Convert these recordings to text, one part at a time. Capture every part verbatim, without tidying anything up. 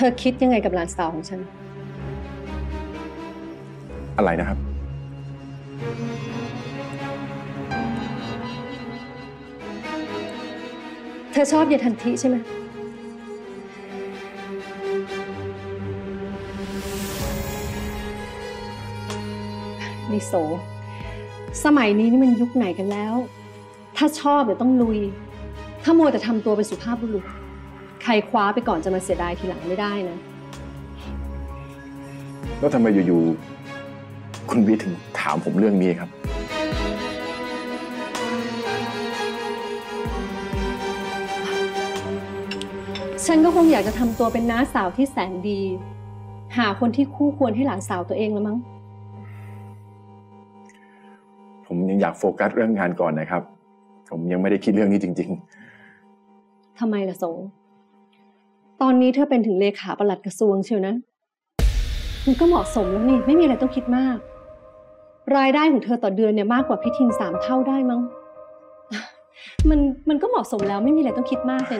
อคิดยังไงกับหลานสาวของฉันอะไรนะครับเธอชอบยายทันทิใช่ไหมนิโสสมัยนี้นี่มันยุคไหนกันแล้วถ้าชอบเดี๋ยวต้องลุยถ้ามัวแต่ทำตัวเป็นสุภาพบุรุษใครคว้าไปก่อนจะมาเสียดายทีหลังไม่ได้นะแล้วทำไมอยู่ๆคุณวิถึงถามผมเรื่องนี้ครับฉันก็คงอยากจะทำตัวเป็นน้าสาวที่แสนดีหาคนที่คู่ควรให้หลานสาวตัวเองแล้วมั้งผมยังอยากโฟกัสเรื่องงานก่อนนะครับผมยังไม่ได้คิดเรื่องนี้จริงๆทำไมล่ะโสตอนนี้เธอเป็นถึงเลขาปลัดกระทรวงเชียวนะมันก็เหมาะสมแล้วนี่ไม่มีอะไรต้องคิดมากรายได้ของเธอต่อเดือนเนี่ยมากกว่าพี่ทินสามเท่าได้มั้งมันมันก็เหมาะสมแล้วไม่มีอะไรต้องคิดมากเลย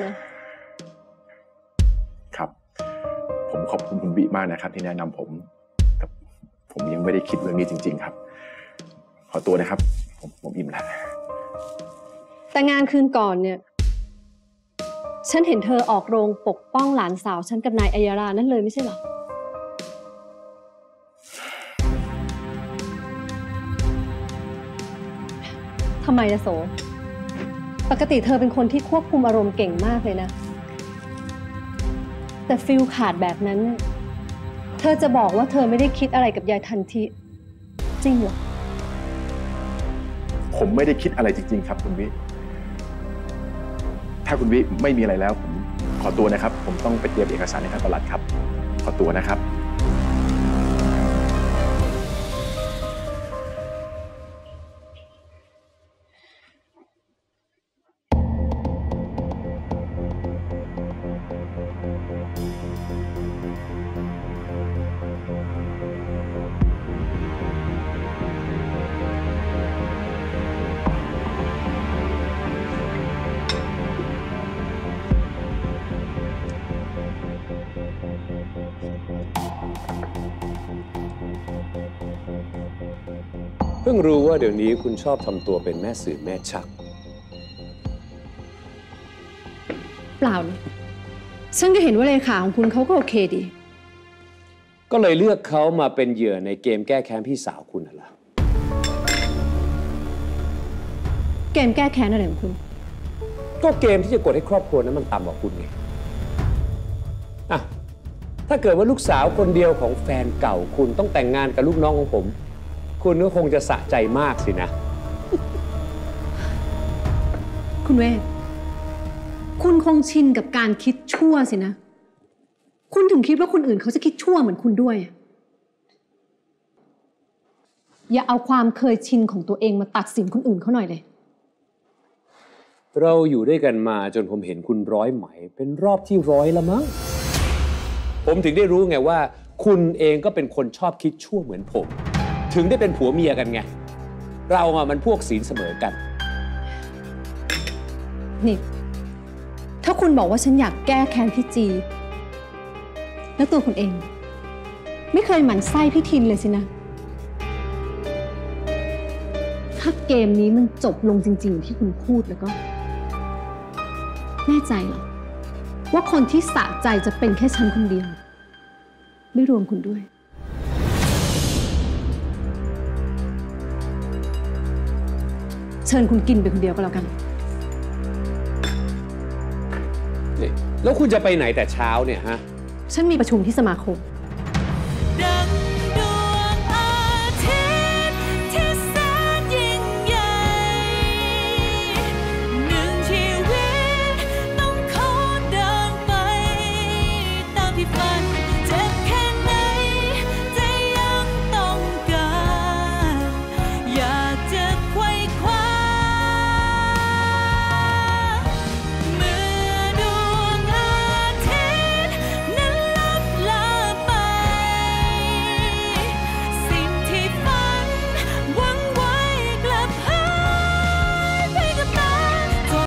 นะครับผมขอบคุณคุณบิมากนะครับที่แนะนำผมแต่ผมยังไม่ได้คิดเรื่องนี้จริงๆครับขอตัวนะครับผมผมอิ่มแล้วแต่งานคืนก่อนเนี่ยฉันเห็นเธอออกโรงปกป้องหลานสาวฉันกับนายอัยรานั่นเลยไม่ใช่หรอทำไมนะโสปกติเธอเป็นคนที่ควบคุมอารมณ์เก่งมากเลยนะแต่ฟิลขาดแบบนั้นเธอจะบอกว่าเธอไม่ได้คิดอะไรกับยายทันทิจริงเหรอผมไม่ได้คิดอะไรจริงๆครับคุณวิถ้าคุณวิไม่มีอะไรแล้วผมขอตัวนะครับผมต้องไปเตรียมเอกสารให้ท่านปลัดครับขอตัวนะครับเพิ่งรู้ว่าเดี๋ยวนี้คุณชอบทำตัวเป็นแม่สื่อแม่ชักเปล่านะฉันก็เห็นว่าเลขาของคุณเขาก็โอเคดีก็เลยเลือกเขามาเป็นเหยื่อในเกมแก้แค้นพี่สาวคุณน่ะล่ะเกมแก้แค้นอะไรของคุณก็เกมที่จะกดให้ครอบครัวนั้นมันต่ำกว่าคุณไงอ่ะถ้าเกิดว่าลูกสาวคนเดียวของแฟนเก่าคุณต้องแต่งงานกับลูกน้องของผมคุณก็คงจะสะใจมากสินะคุณเวทคุณคงชินกับการคิดชั่วสินะคุณถึงคิดว่าคนอื่นเขาจะคิดชั่วเหมือนคุณด้วยอย่าเอาความเคยชินของตัวเองมาตัดสินคนอื่นเขาหน่อยเลยเราอยู่ด้วยกันมาจนผมเห็นคุณร้อยไหมเป็นรอบที่ร้อยแล้วมั้งผมถึงได้รู้ไงว่าคุณเองก็เป็นคนชอบคิดชั่วเหมือนผมถึงได้เป็นผัวเมียกันไงเราอะมันพวกศีลเสมอกันนี่ถ้าคุณบอกว่าฉันอยากแก้แค้นพี่จีแล้วตัวคุณเองไม่เคยหมั่นไส้พี่ทินเลยสินะถ้าเกมนี้มันจบลงจริงๆที่คุณพูดแล้วก็แน่ใจเหรอว่าคนที่สะใจจะเป็นแค่ฉันคนเดียวไม่รวมคุณด้วยเชิญคุณกินไปคนเดียวก็แล้วกันแล้วคุณจะไปไหนแต่เช้าเนี่ยฮะฉันมีประชุมที่สมาคม